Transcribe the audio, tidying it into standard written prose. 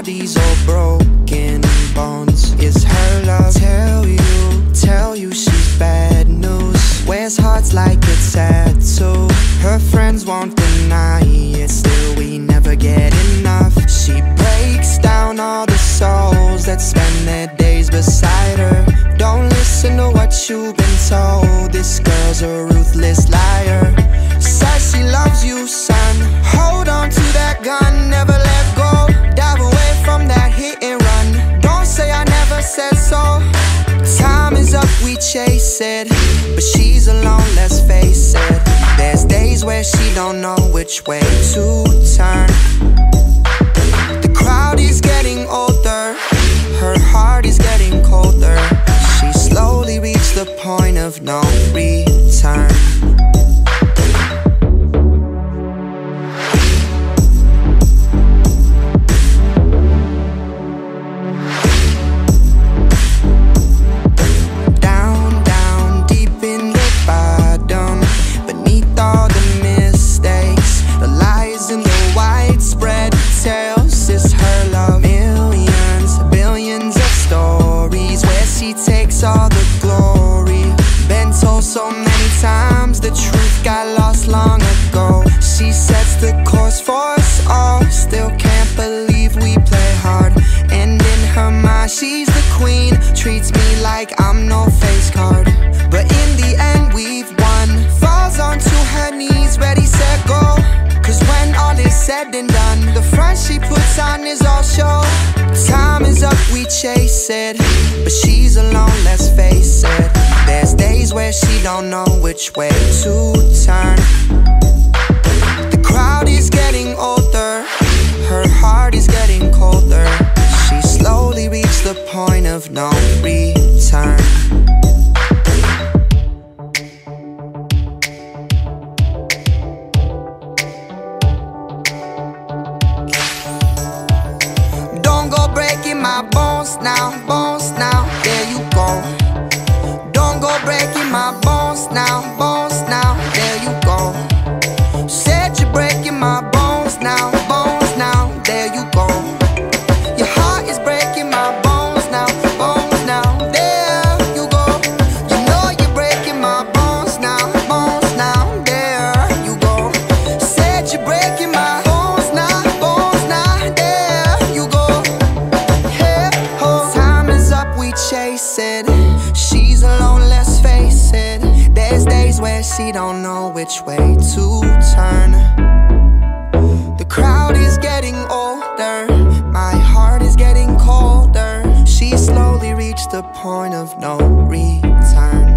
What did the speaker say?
bodies all broken bones. Is her love tell you she's bad news? Wears hearts like a tattoo. Her friends won't deny it, still we never get enough. She breaks down all the souls that spend their days beside her. Don't listen to what you've been told, this girl's a ruthless liar. Says she loves you, son, hold on to that gun, never let go. Dive away from that hit and run, don't say I never said so. Time is up, we chase it, but she's alone, let's face it. There's days where she don't know which way to turn. The crowd is getting older, her heart is getting colder. She slowly reached the point of no return. All the glory, been told so many times, the truth got lost long ago. She sets the course for us all, still can't believe we play hard. And in her mind she's the queen, treats me like I'm no face card. But in the end we've won, falls onto her knees, ready, set, go. Cause when all is said and done, the front she puts on is all show. Time is up, we chase it, but she's alone, let's face it. There's days where she don't know which way to turn. The crowd is getting older, her heart is getting colder. She slowly reached the point of no return. Breaking my bones now, there you go. Don't go breaking my bones now, there you go. Said you're breaking my bones now, there you go. Your heart is breaking my bones now, there you go. You know you're breaking my bones now, there you go. Said you're breaking my bones now, there you go. We chase it, she's alone, let's face it. There's days where she don't know which way to turn. The crowd is getting older, my heart is getting colder. She slowly reached the point of no return.